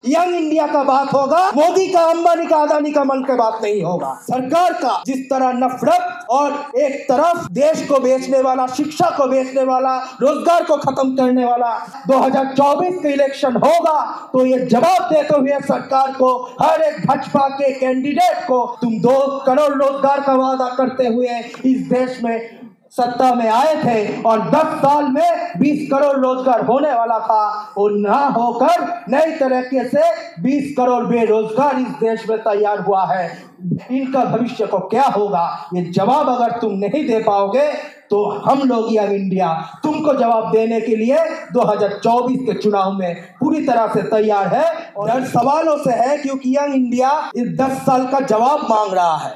Young India का बात होगा, मोदी का, अंबानी का, अदानी का मन के बात नहीं होगा। सरकार का जिस तरह नफरत और एक तरफ देश को बेचने वाला, शिक्षा को बेचने वाला, रोजगार को खत्म करने वाला 2024 का इलेक्शन होगा तो ये जवाब देते हुए सरकार को, हर एक भाजपा के कैंडिडेट को, तुम 2 करोड़ रोजगार का वादा करते हुए इस देश में सत्ता में आए थे और 10 साल में 20 करोड़ रोजगार होने वाला था और ना होकर नई तरीके से 20 करोड़ बेरोजगार इस देश में तैयार हुआ है। इनका भविष्य को क्या होगा, ये जवाब अगर तुम नहीं दे पाओगे तो हम लोग यंग इंडिया तुमको जवाब देने के लिए 2024 के चुनाव में पूरी तरह से तैयार है। और सवालों से है क्योंकि यंग इंडिया इस 10 साल का जवाब मांग रहा है।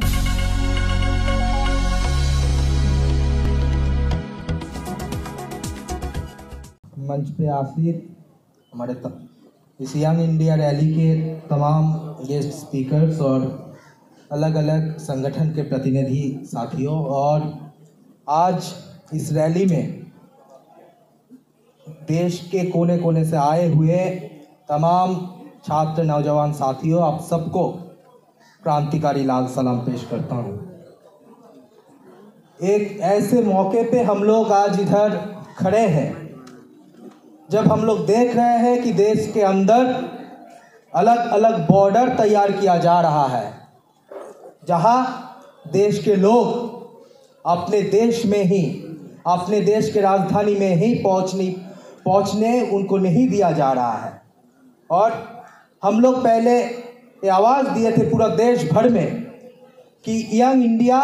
मंच पे आसीन हमारे इस यंग इंडिया रैली के तमाम गेस्ट स्पीकर्स और अलग अलग संगठन के प्रतिनिधि साथियों, और आज इस रैली में देश के कोने कोने से आए हुए तमाम छात्र नौजवान साथियों, आप सबको क्रांतिकारी लाल सलाम पेश करता हूँ। एक ऐसे मौके पे हम लोग आज इधर खड़े हैं जब हम लोग देख रहे हैं कि देश के अंदर अलग अलग बॉर्डर तैयार किया जा रहा है, जहां देश के लोग अपने देश में ही, अपने देश के राजधानी में ही पहुंचने उनको नहीं दिया जा रहा है। और हम लोग पहले ये आवाज़ दिए थे पूरा देश भर में कि यंग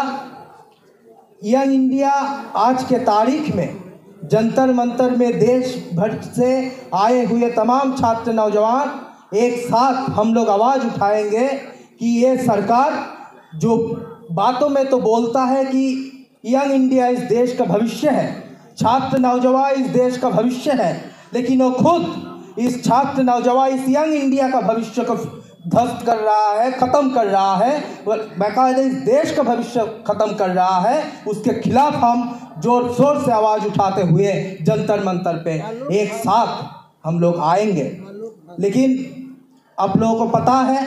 इंडिया आज के तारीख में जंतर मंतर में देश भर से आए हुए तमाम छात्र नौजवान एक साथ हम लोग आवाज़ उठाएंगे कि ये सरकार जो बातों में तो बोलता है कि यंग इंडिया इस देश का भविष्य है, छात्र नौजवान इस देश का भविष्य है, लेकिन वो खुद इस छात्र नौजवान इस यंग इंडिया का भविष्य को ध्वस्त कर रहा है, ख़त्म कर रहा है, बाकायदा इस देश का भविष्य ख़त्म कर रहा है। उसके खिलाफ हम जोर शोर से आवाज़ उठाते हुए जंतर मंतर पे एक साथ हम लोग आएंगे। लेकिन आप लोगों को पता है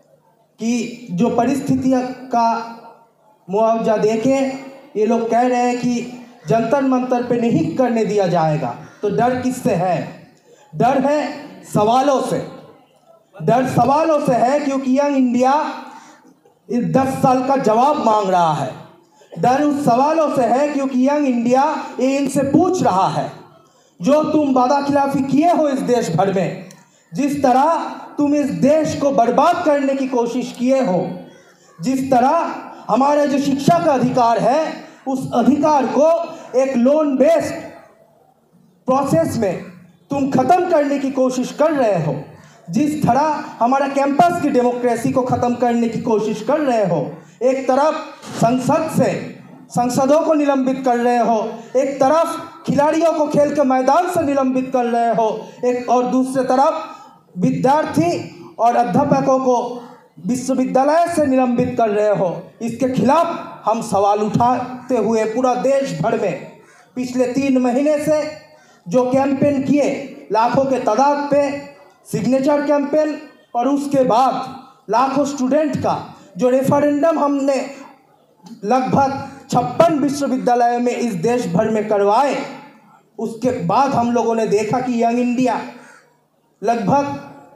कि जो परिस्थितियों का मुआवजा देके ये लोग कह रहे हैं कि जंतर मंतर पे नहीं करने दिया जाएगा, तो डर किससे है? डर है सवालों से। डर सवालों से है क्योंकि यंग इंडिया इस 10 साल का जवाब मांग रहा है। डर उस सवालों से है क्योंकि यंग इंडिया ये इनसे पूछ रहा है, जो तुम वादा खिलाफी किए हो इस देश भर में, जिस तरह तुम इस देश को बर्बाद करने की कोशिश किए हो, जिस तरह हमारे जो शिक्षा का अधिकार है उस अधिकार को एक लोन बेस्ड प्रोसेस में तुम खत्म करने की कोशिश कर रहे हो, जिस तरह हमारा कैंपस की डेमोक्रेसी को ख़त्म करने की कोशिश कर रहे हो, एक तरफ संसद से सांसदों को निलंबित कर रहे हो, एक तरफ खिलाड़ियों को खेल के मैदान से निलंबित कर रहे हो, एक और दूसरे तरफ विद्यार्थी और अध्यापकों को विश्वविद्यालय से निलंबित कर रहे हो। इसके खिलाफ हम सवाल उठाते हुए पूरा देश भर में पिछले 3 महीने से जो कैंपेन किए, लाखों के तादाद पे सिग्नेचर कैंपेन, और उसके बाद लाखों स्टूडेंट का जो रेफरेंडम हमने लगभग 56 विश्वविद्यालयों में इस देश भर में करवाए, उसके बाद हम लोगों ने देखा कि यंग इंडिया लगभग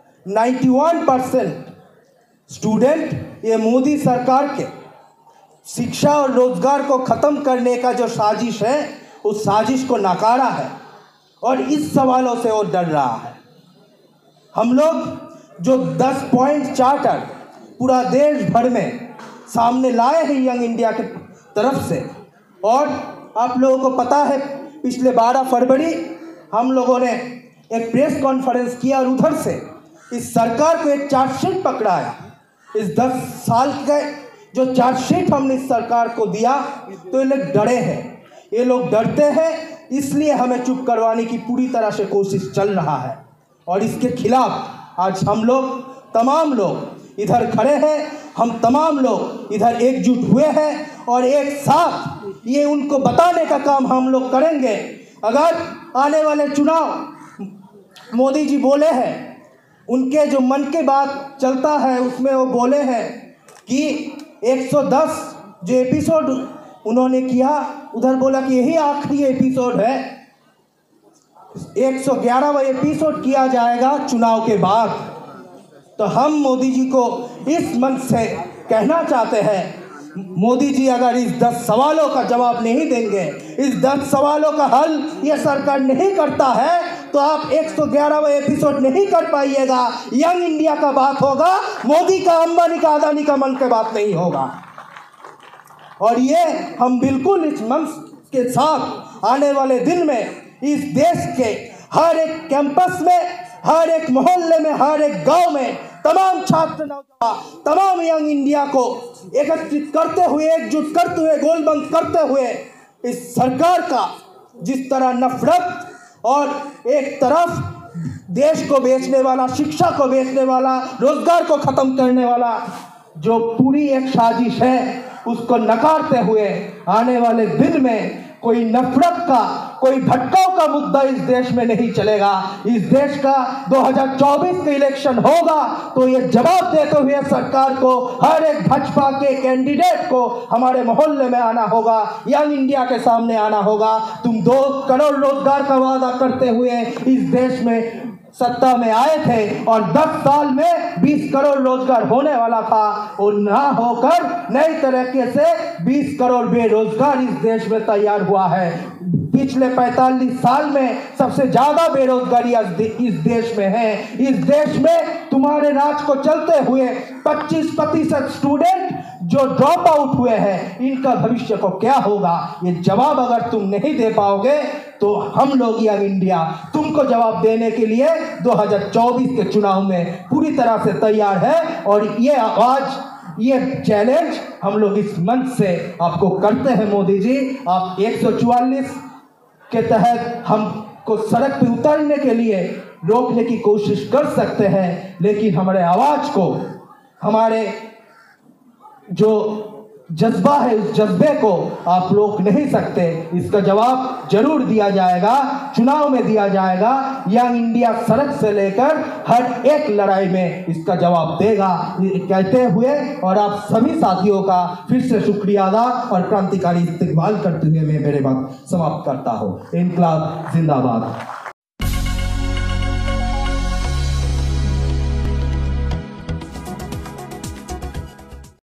91% स्टूडेंट ये मोदी सरकार के शिक्षा और रोजगार को ख़त्म करने का जो साजिश है उस साजिश को नकारा है और इस सवालों से वो डर रहा है। हम लोग जो 10 पॉइंट चार्टर पूरा देश भर में सामने लाए हैं यंग इंडिया के तरफ से, और आप लोगों को पता है पिछले 12 फरवरी हम लोगों ने एक प्रेस कॉन्फ्रेंस किया और उधर से इस सरकार को एक चार्जशीट पकड़ाया। इस 10 साल के जो चार्जशीट हमने इस सरकार को दिया तो ये लोग डरे हैं, ये लोग डरते हैं, इसलिए हमें चुप करवाने की पूरी तरह से कोशिश चल रहा है। और इसके खिलाफ आज हम लोग तमाम लोग इधर खड़े हैं, हम तमाम लोग इधर एकजुट हुए हैं और एक साथ ये उनको बताने का काम हम लोग करेंगे। अगर आने वाले चुनाव मोदी जी बोले हैं उनके जो मन की बात चलता है उसमें वो बोले हैं कि 110 जो एपिसोड उन्होंने किया, उधर बोला कि यही आखिरी एपिसोड है, 111वां एपिसोड किया जाएगा चुनाव के बाद। तो हम मोदी जी को इस मन से कहना चाहते हैं, मोदी जी अगर इस 10 सवालों का जवाब नहीं देंगे, इस 10 सवालों का हल ये सरकार नहीं करता है, तो आप 111वां एपिसोड नहीं कर पाइएगा। यंग इंडिया का बात होगा, मोदी का, अंबानी का, अदानी का मन की बात नहीं होगा। और ये हम बिल्कुल इस मन के साथ आने वाले दिन में इस देश के हर एक कैंपस में, हर एक मोहल्ले में, हर एक गांव में तमाम छात्र, नौजवान, तमाम यंग इंडिया को एकत्रित करते हुए, एकजुट करते हुए, गोलबंद करते हुए इस सरकार का जिस तरह नफरत और एक तरफ देश को बेचने वाला, शिक्षा को बेचने वाला, रोजगार को खत्म करने वाला जो पूरी एक साजिश है, उसको नकारते हुए आने वाले दिन में कोई नफरत का, कोई भटकाव का मुद्दा इस देश में नहीं चलेगा। इस देश का 2024 का इलेक्शन होगा तो ये जवाब देते हुए सरकार को, हर एक भाजपा के कैंडिडेट को हमारे मोहल्ले में आना होगा, यंग इंडिया के सामने आना होगा। तुम 2 करोड़ रोजगार का वादा करते हुए इस देश में सत्ता में आए थे और 10 साल में 20 करोड़ रोजगार होने वाला था, और ना होकर नई तरीके से 20 करोड़ बेरोजगार इस देश में तैयार हुआ है। पिछले 45 साल में सबसे ज्यादा बेरोजगारी इस देश में है। इस देश में तुम्हारे राज को चलते हुए 25% स्टूडेंट जो ड्रॉप आउट हुए हैं, इनका भविष्य को क्या होगा? ये जवाब अगर तुम नहीं दे पाओगे तो हम लोग यंग इंडिया तुमको जवाब देने के लिए 2024 के चुनाव में पूरी तरह से तैयार है। और ये आवाज, ये चैलेंज हम लोग इस मंच से आपको करते हैं। मोदी जी, आप 144 के तहत हमको सड़क पे उतरने के लिए रोकने की कोशिश कर सकते हैं, लेकिन हमारे आवाज को, हमारे जो जज्बा है, उस जज्बे को आप रोक नहीं सकते। इसका जवाब जरूर दिया जाएगा, चुनाव में दिया जाएगा। यंग इंडिया सड़क से लेकर हर एक लड़ाई में इसका जवाब देगा, कहते हुए और आप सभी साथियों का फिर से शुक्रिया अदा और क्रांतिकारी इस्तेकबाल करते हुए मैं मेरे बात समाप्त करता हूँ। इनकलाब जिंदाबाद।